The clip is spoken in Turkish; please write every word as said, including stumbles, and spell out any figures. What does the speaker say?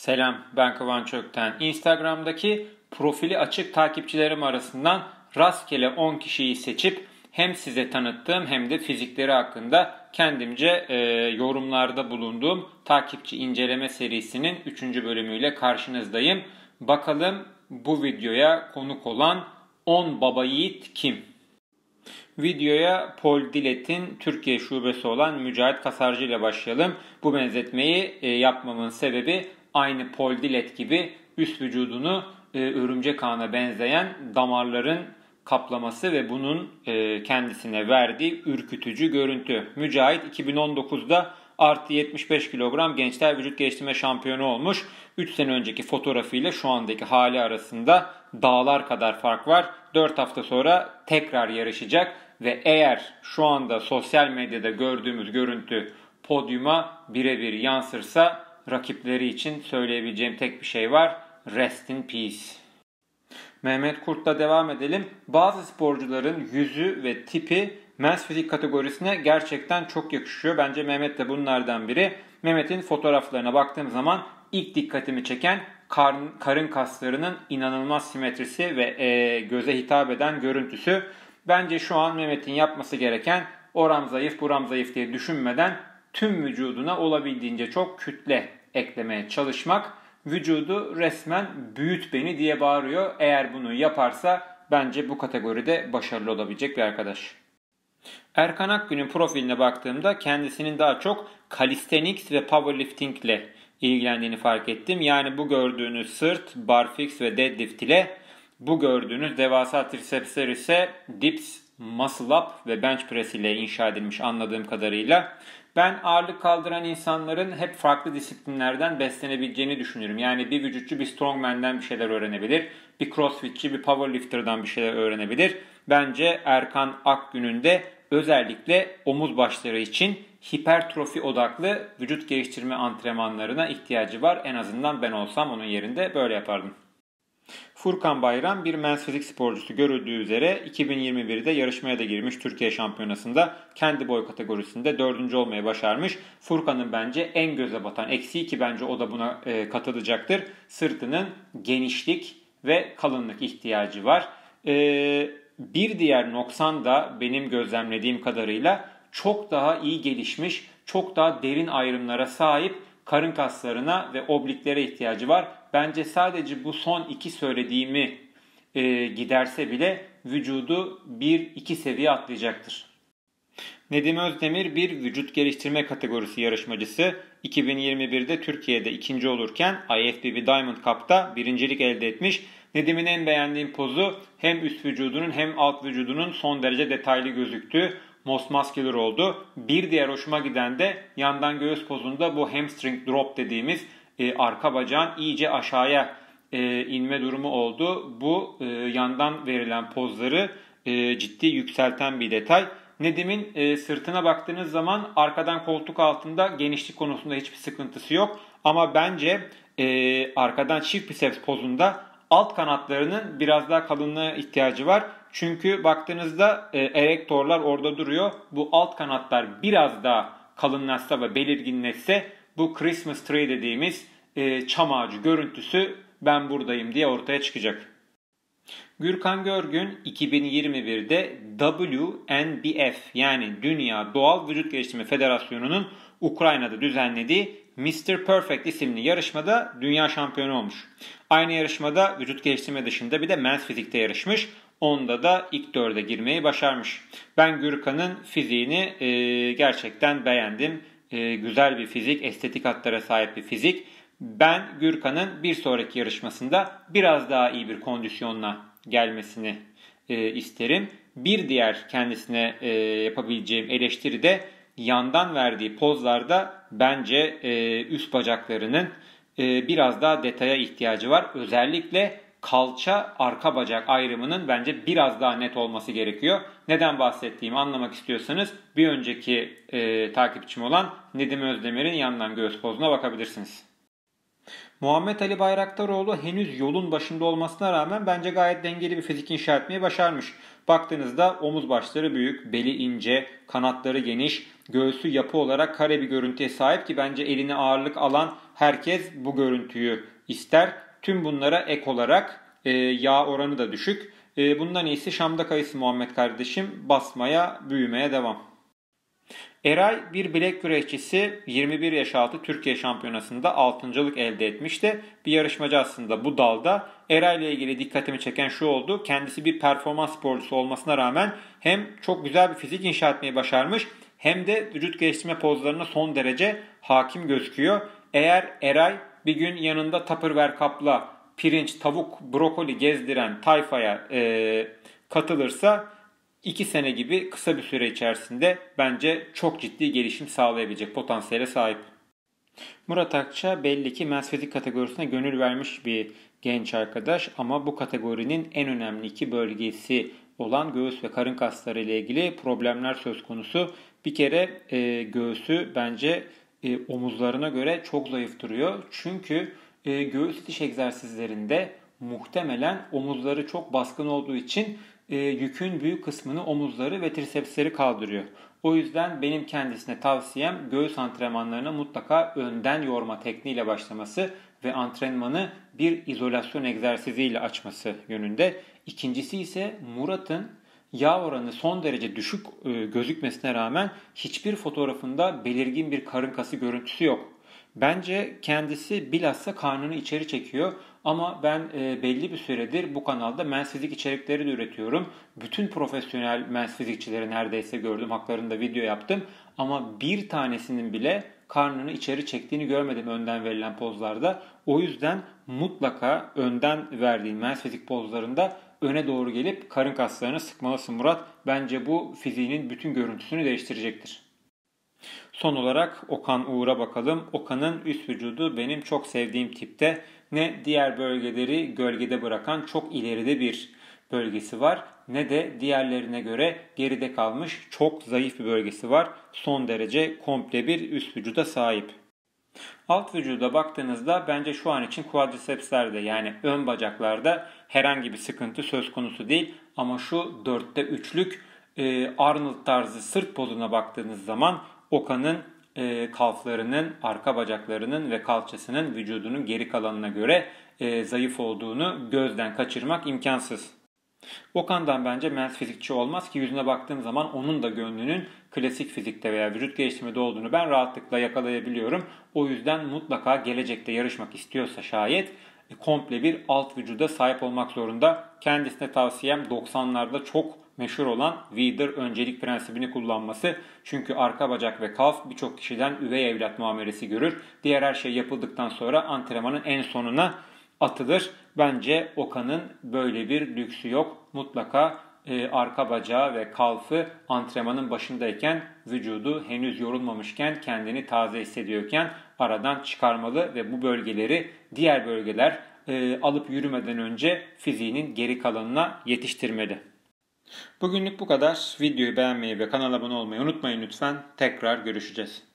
Selam, ben Kıvanç Ökten. Instagram'daki profili açık takipçilerim arasından rastgele on kişiyi seçip hem size tanıttığım hem de fizikleri hakkında kendimce e, yorumlarda bulunduğum takipçi inceleme serisinin üçüncü bölümüyle karşınızdayım. Bakalım bu videoya konuk olan on baba yiğit kim? Videoya Pol Dilet'in Türkiye şubesi olan Mücahit Kasarcı ile başlayalım. Bu benzetmeyi e, yapmamın sebebi aynı Pol Dilet gibi üst vücudunu e, örümcek ağına benzeyen damarların kaplaması ve bunun e, kendisine verdiği ürkütücü görüntü. Mücahit iki bin on dokuzda artı yetmiş beş kilogram gençler vücut geliştirme şampiyonu olmuş. üç sene önceki fotoğrafıyla şu andaki hali arasında dağlar kadar fark var. dört hafta sonra tekrar yarışacak ve eğer şu anda sosyal medyada gördüğümüz görüntü podyuma birebir yansırsa rakipleri için söyleyebileceğim tek bir şey var. Rest in peace. Mehmet Kurt'la devam edelim. Bazı sporcuların yüzü ve tipi Men's Fizik kategorisine gerçekten çok yakışıyor. Bence Mehmet de bunlardan biri. Mehmet'in fotoğraflarına baktığım zaman ilk dikkatimi çeken karın, karın kaslarının inanılmaz simetrisi ve e, göze hitap eden görüntüsü. Bence şu an Mehmet'in yapması gereken oram zayıf buram zayıf diye düşünmeden tüm vücuduna olabildiğince çok kütle eklemeye çalışmak. Vücudu resmen büyüt beni diye bağırıyor. Eğer bunu yaparsa bence bu kategoride başarılı olabilecek bir arkadaş. Erkan Akgün'ün profiline baktığımda kendisinin daha çok calisthenics ve powerlifting ile ilgilendiğini fark ettim. Yani bu gördüğünüz sırt, barfix ve deadlift ile bu gördüğünüz devasa trisepsler ise dips, muscle up ve bench press ile inşa edilmiş anladığım kadarıyla. Ben ağırlık kaldıran insanların hep farklı disiplinlerden beslenebileceğini düşünüyorum. Yani bir vücutçu bir strongman'den bir şeyler öğrenebilir. Bir crossfitçi bir powerlifter'dan bir şeyler öğrenebilir. Bence Erkan Akgün'ün de özellikle omuz başları için hipertrofi odaklı vücut geliştirme antrenmanlarına ihtiyacı var. En azından ben olsam onun yerinde böyle yapardım. Furkan Bayram bir Men's Fizik sporcusu, görüldüğü üzere iki bin yirmi birde yarışmaya da girmiş, Türkiye Şampiyonası'nda kendi boy kategorisinde dördüncü olmayı başarmış. Furkan'ın bence en göze batan eksiği, ki bence o da buna e, katılacaktır, sırtının genişlik ve kalınlık ihtiyacı var. E, bir diğer noksan da benim gözlemlediğim kadarıyla çok daha iyi gelişmiş, çok daha derin ayrımlara sahip karın kaslarına ve obliklere ihtiyacı var. Bence sadece bu son iki söylediğimi e, giderse bile vücudu bir iki seviye atlayacaktır. Nedim Özdemir bir vücut geliştirme kategorisi yarışmacısı. iki bin yirmi birde Türkiye'de ikinci olurken I F B B Diamond Cup'ta birincilik elde etmiş. Nedim'in en beğendiğim pozu hem üst vücudunun hem alt vücudunun son derece detaylı gözüktüğü most muscular oldu. Bir diğer hoşuma giden de yandan göğüs pozunda bu hamstring drop dediğimiz e, arka bacağın iyice aşağıya e, inme durumu oldu. Bu e, yandan verilen pozları e, ciddi yükselten bir detay. Nedim'in e, sırtına baktığınız zaman arkadan koltuk altında genişlik konusunda hiçbir sıkıntısı yok. Ama bence e, arkadan çift biceps pozunda alt kanatlarının biraz daha kalınlığa ihtiyacı var. Çünkü baktığınızda e, erektorlar orada duruyor. Bu alt kanatlar biraz daha kalınlaşsa ve belirginleşse bu Christmas tree dediğimiz e, çam ağacı görüntüsü ben buradayım diye ortaya çıkacak. Gürkan Görgün iki bin yirmi birde W N B F yani Dünya Doğal Vücut Geliştirme Federasyonu'nun Ukrayna'da düzenlediği mister Perfect isimli yarışmada dünya şampiyonu olmuş. Aynı yarışmada vücut geliştirme dışında bir de Men's Fizik'te yarışmış. Onda da ilk dörde girmeyi başarmış. Ben Gürkan'ın fiziğini e, gerçekten beğendim. E, güzel bir fizik, estetik hatlara sahip bir fizik. Ben Gürkan'ın bir sonraki yarışmasında biraz daha iyi bir kondisyonla gelmesini e, isterim. Bir diğer kendisine e, yapabileceğim eleştiri de yandan verdiği pozlarda bence e, üst bacaklarının e, biraz daha detaya ihtiyacı var. Özellikle kalça arka bacak ayrımının bence biraz daha net olması gerekiyor. Neden bahsettiğimi anlamak istiyorsanız bir önceki e, takipçim olan Nedim Özdemir'in yandan göğüs pozuna bakabilirsiniz. Muhammed Ali Bayraktaroğlu henüz yolun başında olmasına rağmen bence gayet dengeli bir fizik inşa etmeyi başarmış. Baktığınızda omuz başları büyük, beli ince, kanatları geniş, Göğsü yapı olarak kare bir görüntüye sahip ki bence eline ağırlık alan herkes bu görüntüyü ister. Tüm bunlara ek olarak e, yağ oranı da düşük. E, bundan iyisi Şam'da kayısı Muhammed kardeşim, basmaya, büyümeye devam. Eray bir bilek güreşçisi, yirmi bir yaş altı Türkiye Şampiyonası'nda altıncılık elde etmişti. Bir yarışmacı aslında bu dalda. Eray ile ilgili dikkatimi çeken şu oldu. Kendisi bir performans sporcusu olmasına rağmen hem çok güzel bir fizik inşa etmeyi başarmış hem de vücut geliştirme pozlarına son derece hakim gözüküyor. Eğer Eray bir gün yanında Tupperware kapla pirinç, tavuk, brokoli gezdiren tayfaya e, katılırsa iki sene gibi kısa bir süre içerisinde bence çok ciddi gelişim sağlayabilecek potansiyele sahip. Murat Akça belli ki men's fizik kategorisine gönül vermiş bir genç arkadaş ama bu kategorinin en önemli iki bölgesi olan göğüs ve karın kasları ile ilgili problemler söz konusu. Bir kere e, göğsü bence e, omuzlarına göre çok zayıf duruyor. Çünkü e, göğüs itiş egzersizlerinde muhtemelen omuzları çok baskın olduğu için e, yükün büyük kısmını omuzları ve trisepsleri kaldırıyor. O yüzden benim kendisine tavsiyem göğüs antrenmanlarına mutlaka önden yorma tekniğiyle başlaması ve antrenmanı bir izolasyon egzersiziyle açması yönünde. İkincisi ise Murat'ın yağ oranı son derece düşük e, gözükmesine rağmen hiçbir fotoğrafında belirgin bir karın kası görüntüsü yok. Bence kendisi bilhassa karnını içeri çekiyor ama ben e, belli bir süredir bu kanalda men's fizik içerikleri de üretiyorum. Bütün profesyonel men's fizikçileri neredeyse gördüm, haklarında video yaptım ama bir tanesinin bile karnını içeri çektiğini görmedim önden verilen pozlarda. O yüzden mutlaka önden verdiğin men's fizik pozlarında öne doğru gelip karın kaslarını sıkmalısın Murat. Bence bu fiziğinin bütün görüntüsünü değiştirecektir. Son olarak Okan Uğur'a bakalım. Okan'ın üst vücudu benim çok sevdiğim tipte. Ne diğer bölgeleri gölgede bırakan çok ileride bir bölgesi var ne de diğerlerine göre geride kalmış çok zayıf bir bölgesi var. Son derece komple bir üst vücuda sahip. Alt vücuda baktığınızda bence şu an için quadricepslerde yani ön bacaklarda herhangi bir sıkıntı söz konusu değil. Ama şu dörtte üçlük e, Arnold tarzı sırt pozuna baktığınız zaman Okan'ın e, kalflarının, arka bacaklarının ve kalçasının vücudunun geri kalanına göre e, zayıf olduğunu gözden kaçırmak imkansız. Okan'dan bence men's fizikçi olmaz ki yüzüne baktığım zaman onun da gönlünün klasik fizikte veya vücut geliştirmede olduğunu ben rahatlıkla yakalayabiliyorum. O yüzden mutlaka gelecekte yarışmak istiyorsa şayet komple bir alt vücuda sahip olmak zorunda. Kendisine tavsiyem doksanlarda çok meşhur olan Weider öncelik prensibini kullanması. Çünkü arka bacak ve kalf birçok kişiden üvey evlat muamelesi görür. Diğer her şey yapıldıktan sonra antrenmanın en sonuna atılır. Bence Okan'ın böyle bir lüksü yok. Mutlaka e, arka bacağı ve kalfı antrenmanın başındayken vücudu henüz yorulmamışken kendini taze hissediyorken aradan çıkarmalı ve bu bölgeleri diğer bölgeler e, alıp yürümeden önce fiziğinin geri kalanına yetiştirmeli. Bugünlük bu kadar. Videoyu beğenmeyi ve kanala abone olmayı unutmayın lütfen. Tekrar görüşeceğiz.